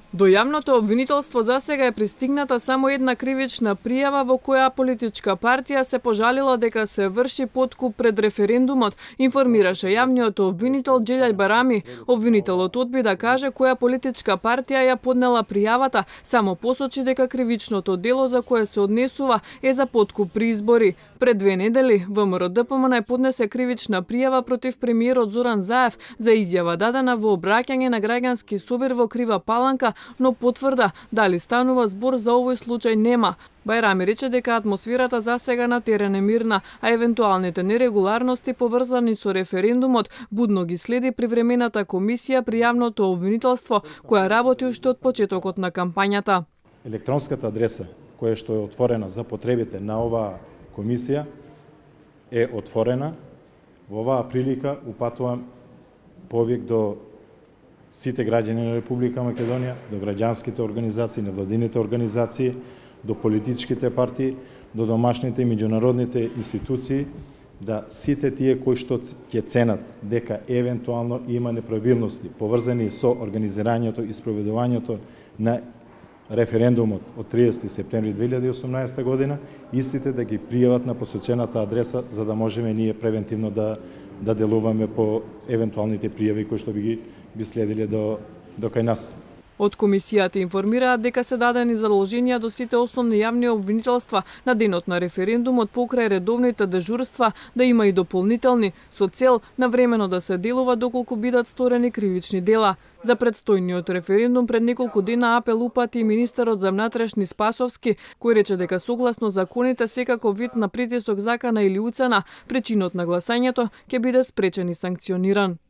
До јавното обвинителство засега е пристигната само една кривична пријава во која политичка партија се пожалила дека се врши подкуп пред референдумот, информираше јавниот обвинител Џелјај Барами. Обвинителот одби да каже која политичка партија ја поднела пријавата, само посочи дека кривичното дело за кое се однесува е за подкуп при избори. Пред 2 недели ВМРО-ДПМН поднесе кривична пријава против премиерот Зоран Заев за изјава дадена во обраќање на граѓански собир во Крива Паланка, но потврда дали станува збор за овој случај нема. Бајрами рече дека атмосферата засега на терен е мирна, а евентуалните нерегуларности поврзани со референдумот будно ги следи привремената комисија при јавното обвинителство, која работи уште од почетокот на кампањата. Електронската адреса која што е отворена за потребите на оваа комисија е отворена. Во оваа прилика упатувам повик до сите граѓани на Република Македонија, до граѓанските организации, невладините организации, до политичките партии, до домашните и меѓународните институции, да сите тие кои што ќе ценат дека евентуално има неправилности поврзани со организирањето и спроведувањето на референдумот од 30 септември 2018 година, истите да ги пријават на посочената адреса, за да можеме ние превентивно да делуваме по евентуалните пријави кои што би следиле до кај нас. Од комисијата информираат дека се дадени задолженија до сите основни јавни обвинителства на денот на референдумот покрај редовните дежурства да има и дополнителни со цел навремено да се делува доколку бидат сторени кривични дела. За предстојниот референдум пред неколку дена апел упати министерот за внатрешни Спасовски, кој рече дека согласно законите секако вид на притисок, закана или уцена, причинот на гласањето ќе биде спречен и санкциониран.